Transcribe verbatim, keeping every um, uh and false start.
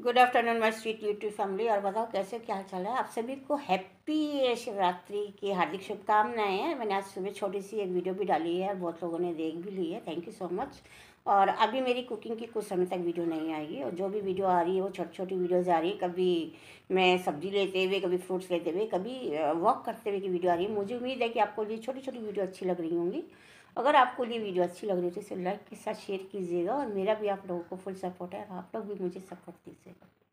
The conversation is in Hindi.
Good afternoon my sweet YouTube family. और बताओ कैसे, क्या हाल चाल है आप सभी को। हैप्पी शिवरात्रि की हार्दिक शुभकामनाएं हैं। मैंने आज सुबह छोटी सी एक वीडियो भी डाली है, बहुत लोगों ने देख भी ली है, थैंक यू सो मच। और अभी मेरी कुकिंग की कुछ समय तक वीडियो नहीं आएगी, और जो भी वीडियो आ रही है वो छोटी छोटी वीडियोज़ आ रही है। कभी मैं सब्जी लेते हुए, कभी फ्रूट्स लेते हुए, कभी वॉक करते हुए की वीडियो आ रही है। मुझे उम्मीद है कि आपको ये छोटी छोटी वीडियो अच्छी लग रही होंगी। अगर आपको ये वीडियो अच्छी लग रही है तो इसे लाइक के साथ शेयर कीजिएगा, और मेरा भी आप लोगों को फुल सपोर्ट है, आप लोग भी मुझे सपोर्ट दीजिएगा।